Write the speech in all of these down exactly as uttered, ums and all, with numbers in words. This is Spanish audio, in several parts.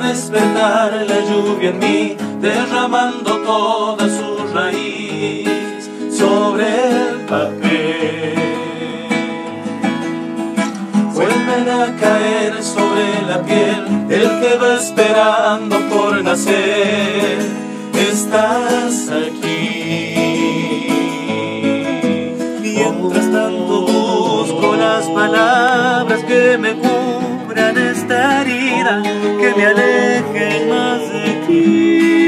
despertar la lluvia en mí, derramando toda su raíz sobre el papel. Vuelven a caer sobre la piel el que va esperando por nacer. Estás aquí. Mientras tanto busco las palabras que me cubran esta herida, que me alejen más de ti.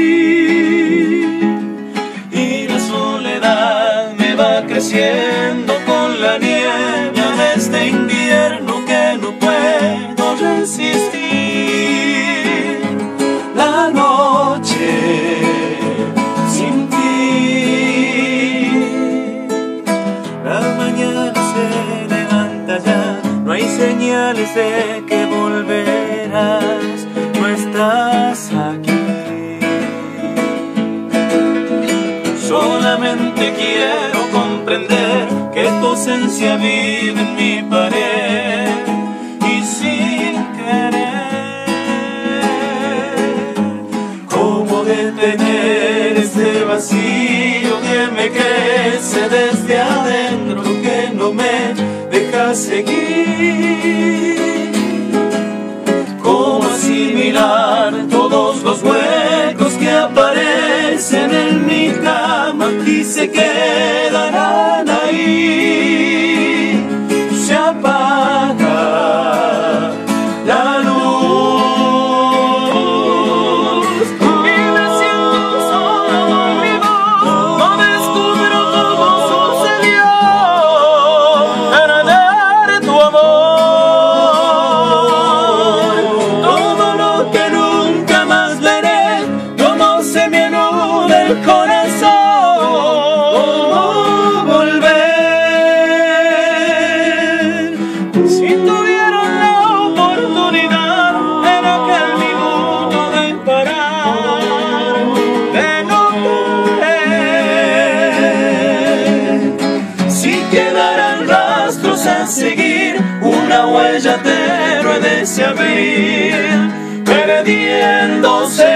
Y la soledad me va creciendo con la niebla de este invierno que no puedo resistir. La noche sin ti. La mañana se levanta ya, no hay señales de que volverás, no estás aquí. Solamente quiero comprender que tu ausencia vive en mi pared, y sin querer, cómo detener este vacío que me crece desde adentro, que no me deja seguir. Cómo asimilar todos los huecos que aparecen en mi cama y se quedarán ahí. Se apaga la luz y me siento solo conmigo. No descubro cómo sucedió perder tu amor. Todo lo que nunca más veré, cómo se me anuda el corazón. Si tuvieron la oportunidad en aquel minuto de parar, de no caer, si quedaran rastros a seguir, una huella de héroe de ese abril, perdiéndose